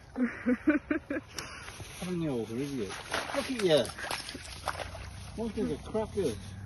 Hang over, idiot. Look at you. Monkeys are crackers.